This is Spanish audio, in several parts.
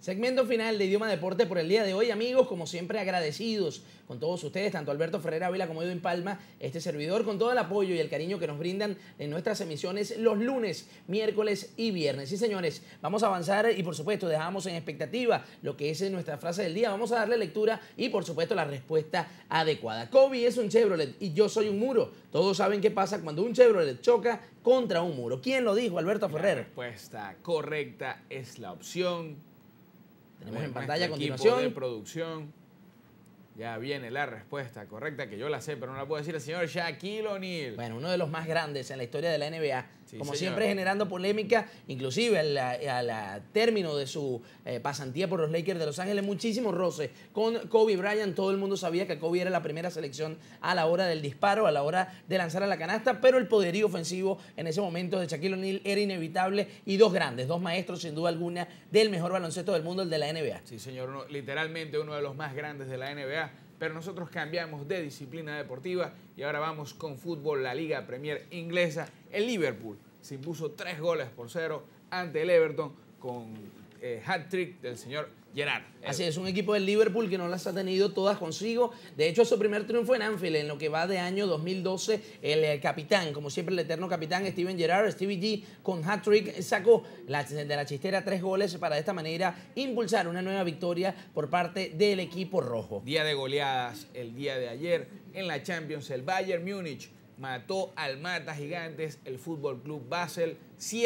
Segmento final de Idioma Deporte por el día de hoy, amigos, como siempre agradecidos con todos ustedes, tanto Alberto Ferrer Ávila como Edwin Palma, este servidor, con todo el apoyo y el cariño que nos brindan en nuestras emisiones los lunes, miércoles y viernes. Sí, señores, vamos a avanzar y por supuesto dejamos en expectativa lo que es nuestra frase del día. Vamos a darle lectura y por supuesto la respuesta adecuada. Kobe es un Chevrolet y yo soy un muro. Todos saben qué pasa cuando un Chevrolet choca contra un muro. ¿Quién lo dijo, Alberto Ferrer? La respuesta correcta es la opción. Tenemos en pantalla a Equipo continuación. de producción. Ya viene la respuesta correcta, que yo la sé, pero no la puedo decir el señor Shaquille O'Neal. Bueno, uno de los más grandes en la historia de la NBA. Sí, Como señor. siempre generando polémica, inclusive al término de su pasantía por los Lakers de Los Ángeles, muchísimo roce con Kobe Bryant. Todo el mundo sabía que Kobe era la primera selección a la hora del disparo, a la hora de lanzar a la canasta, pero el poderío ofensivo en ese momento de Shaquille O'Neal era inevitable y dos grandes, dos maestros sin duda alguna del mejor baloncesto del mundo, el de la NBA. Sí, señor, literalmente uno de los más grandes de la NBA. Pero nosotros cambiamos de disciplina deportiva y ahora vamos con fútbol, la Liga Premier inglesa. El Liverpool se impuso 3-0 ante el Everton con hat-trick del señor Gerrard. Así es, un equipo del Liverpool que no las ha tenido todas consigo. De hecho, su primer triunfo en Anfield, en lo que va de año 2012, el capitán, como siempre el eterno capitán, Steven Gerrard, Stevie G, con hat-trick, sacó de la chistera 3 goles para de esta manera impulsar una nueva victoria por parte del equipo rojo. Día de goleadas el día de ayer en la Champions. El Bayern Múnich mató al mata gigantes, el Fútbol Club Basel,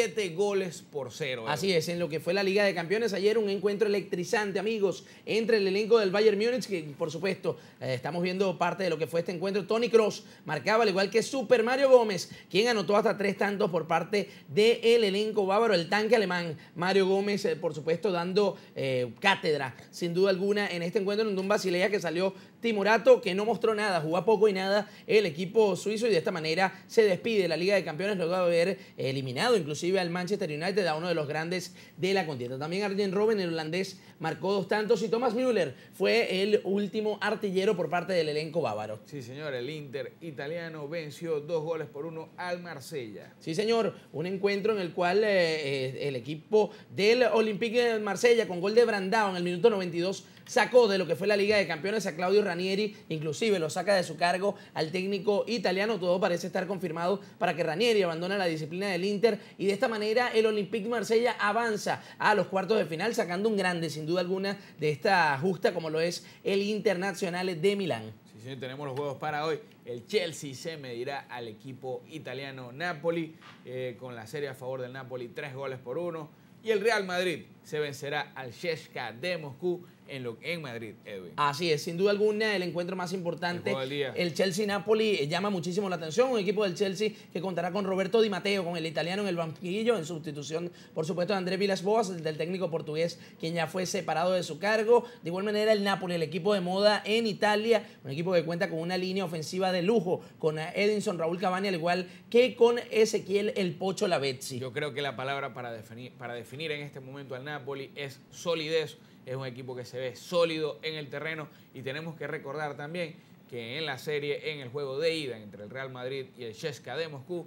7-0. Así es, en lo que fue la Liga de Campeones ayer, un encuentro electrizante, amigos, entre el elenco del Bayern Múnich, que por supuesto estamos viendo parte de lo que fue este encuentro. Toni Kroos marcaba, al igual que Super Mario Gómez, quien anotó hasta 3 tantos por parte del elenco bávaro, el tanque alemán. Mario Gómez, por supuesto, dando cátedra, sin duda alguna, en este encuentro en un Basilea que salió timorato, que no mostró nada, jugó poco y nada el equipo suizo, y de esta manera se despide de la Liga de Campeones luego de haber eliminado inclusive al Manchester United, a uno de los grandes de la contienda. También Arjen Robben, el holandés, marcó 2 tantos, y Thomas Müller fue el último artillero por parte del elenco bávaro. Sí, señor, el Inter italiano venció 2-1 al Marsella. Sí, señor, un encuentro en el cual el equipo del Olympique de Marsella, con gol de Brandao en el minuto 92, sacó de lo que fue la Liga de Campeones a Claudio Ranieri, inclusive lo saca de su cargo al técnico italiano. Todo parece estar confirmado para que Ranieri abandone la disciplina del Inter, y de esta manera el Olympique de Marsella avanza a los cuartos de final, sacando un grande, sin duda alguna, de esta justa como lo es el Internazionale de Milán. Sí, señor, tenemos los juegos para hoy. El Chelsea se medirá al equipo italiano Napoli, con la serie a favor del Napoli, 3-1. Y el Real Madrid se vencerá al CSKA de Moscú en Madrid, Edwin. Así es, sin duda alguna, el encuentro más importante. El Chelsea-Napoli llama muchísimo la atención. Un equipo del Chelsea que contará con Roberto Di Matteo, con el italiano en el banquillo, en sustitución, por supuesto, de André Villas-Boas, del técnico portugués, quien ya fue separado de su cargo. De igual manera, el Napoli, el equipo de moda en Italia, un equipo que cuenta con una línea ofensiva de lujo, con Edinson, Raúl Cavani, al igual que con Ezequiel El Pocho Lavezzi. Yo creo que la palabra para definir en este momento al Napoli es solidez. Es un equipo que se ve sólido en el terreno, y tenemos que recordar también que en la serie, en el juego de ida entre el Real Madrid y el CSKA de Moscú,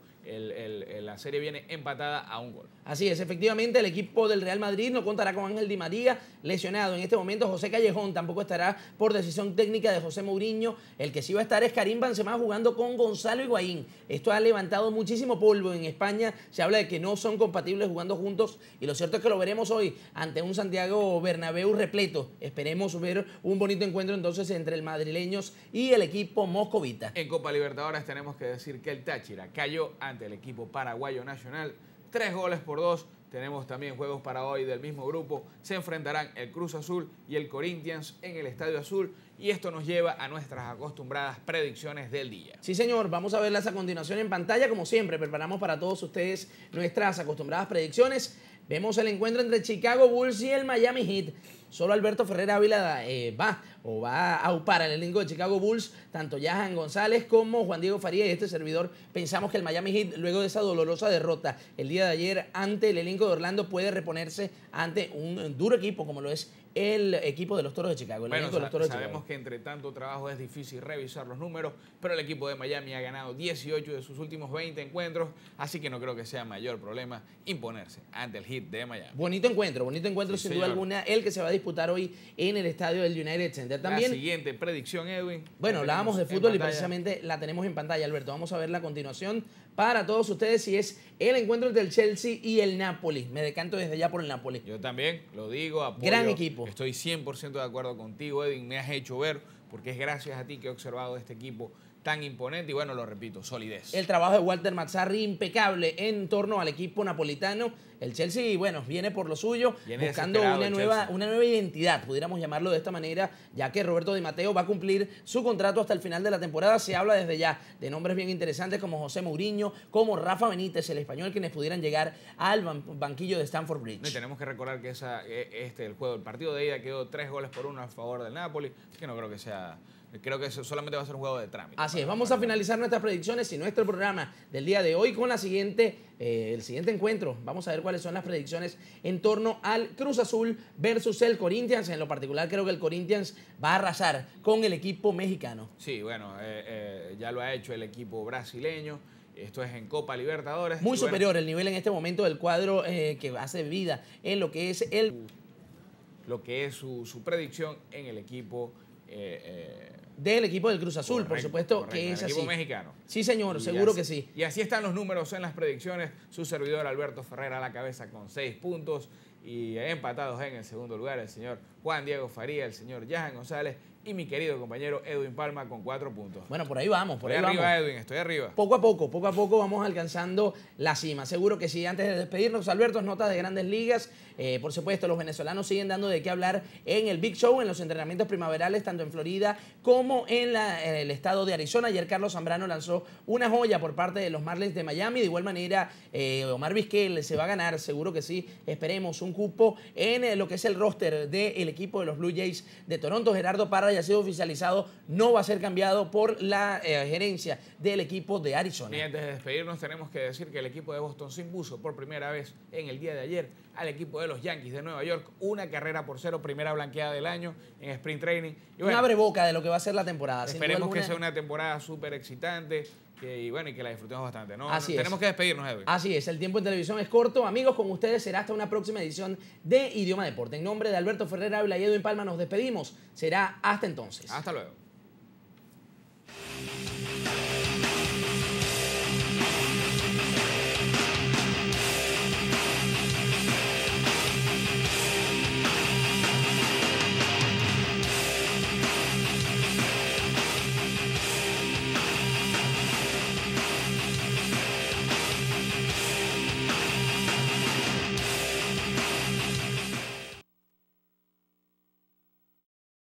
la serie viene empatada a 1 gol. Así es, efectivamente, el equipo del Real Madrid no contará con Ángel Di María, lesionado en este momento. José Callejón tampoco estará por decisión técnica de José Mourinho. El que sí va a estar es Karim Benzema, jugando con Gonzalo Higuaín. Esto ha levantado muchísimo polvo en España. Se habla de que no son compatibles jugando juntos, y lo cierto es que lo veremos hoy ante un Santiago Bernabéu repleto. Esperemos ver un bonito encuentro entonces entre el madrileños y el equipo moscovita. En Copa Libertadores tenemos que decir que el Táchira cayó ante el equipo paraguayo Nacional, 3-2. Tenemos también juegos para hoy del mismo grupo. Se enfrentarán el Cruz Azul y el Corinthians en el Estadio Azul, y esto nos lleva a nuestras acostumbradas predicciones del día. Sí, señor, vamos a verlas a continuación en pantalla. Como siempre, preparamos para todos ustedes nuestras acostumbradas predicciones. Vemos el encuentro entre Chicago Bulls y el Miami Heat. Solo Alberto Ferrer Ávila va a aupar al elenco de Chicago Bulls. Tanto Jahan González como Juan Diego Faría y este servidor pensamos que el Miami Heat, luego de esa dolorosa derrota el día de ayer ante el elenco de Orlando, puede reponerse ante un duro equipo como lo es el equipo de los Toros de Chicago. Bueno, sabemos que entre tanto trabajo es difícil revisar los números, pero el equipo de Miami ha ganado 18 de sus últimos 20 encuentros, así que no creo que sea mayor problema imponerse ante el Heat de Miami. Bonito encuentro sí, sin duda alguna, el que se va a disputar hoy en el estadio del United Center. También, la siguiente predicción, Edwin. Bueno, hablábamos de fútbol y precisamente la tenemos en pantalla, Alberto. Vamos a verla a continuación para todos ustedes, y es el encuentro entre el Chelsea y el Napoli. Me decanto desde ya por el Napoli. Yo también, lo digo, apoyo. Gran equipo. Estoy 100% de acuerdo contigo, Edwin. Me has hecho ver, porque es gracias a ti que he observado este equipo tan imponente y, bueno, lo repito, solidez. El trabajo de Walter Mazzarri impecable en torno al equipo napolitano. El Chelsea, bueno, viene por lo suyo, buscando una nueva identidad, pudiéramos llamarlo de esta manera, ya que Roberto Di Matteo va a cumplir su contrato hasta el final de la temporada. Se habla desde ya de nombres bien interesantes como José Mourinho, como Rafa Benítez, el español, quienes pudieran llegar al banquillo de Stamford Bridge. No, y tenemos que recordar que el partido de ida quedó 3-1 a favor del Napoli, así que no creo que sea... Creo que eso solamente va a ser un juego de trámite. Así es, vamos a finalizar nuestras predicciones y nuestro programa del día de hoy con el siguiente encuentro. Vamos a ver cuáles son las predicciones en torno al Cruz Azul versus el Corinthians. En lo particular, creo que el Corinthians va a arrasar con el equipo mexicano. Sí, bueno, ya lo ha hecho el equipo brasileño. Esto es en Copa Libertadores. Muy superior el nivel en este momento del cuadro que hace vida en lo que es su predicción en el equipo del equipo del Cruz Azul, por supuesto que es así. El equipo mexicano. Sí, señor, seguro que sí. Y así están los números en las predicciones. Su servidor Alberto Ferrera a la cabeza con 6 puntos. Y empatados en el segundo lugar el señor Juan Diego Faría, el señor Yahan González y mi querido compañero Edwin Palma con 4 puntos. Bueno, por ahí vamos, por ahí arriba, vamos. Edwin, estoy arriba. Poco a poco vamos alcanzando la cima. Seguro que sí. Antes de despedirnos, Alberto, notas de Grandes Ligas. Por supuesto, los venezolanos siguen dando de qué hablar en el Big Show, en los entrenamientos primaverales, tanto en Florida como en el estado de Arizona. Ayer Carlos Zambrano lanzó una joya por parte de los Marlins de Miami. De igual manera, Omar Vizquel se va a ganar, seguro que sí, esperemos, un cupo en lo que es el roster del equipo de los Blue Jays de Toronto. Gerardo Parra ya ha sido oficializado, no va a ser cambiado por la gerencia del equipo de Arizona. Y antes de despedirnos, tenemos que decir que el equipo de Boston se impuso por primera vez en el día de ayer al equipo de los Yankees de Nueva York, 1-0, primera blanqueada del año en Sprint Training. Y bueno, un abreboca de lo que va a ser la temporada. Esperemos que sea una temporada súper excitante y que la disfrutemos bastante, ¿no? Tenemos que despedirnos, Edwin. Así es, el tiempo en televisión es corto. Amigos, con ustedes será hasta una próxima edición de Idioma Deporte. En nombre de Alberto Ferrera Ávila y Edwin Palma nos despedimos. Será hasta entonces. Hasta luego.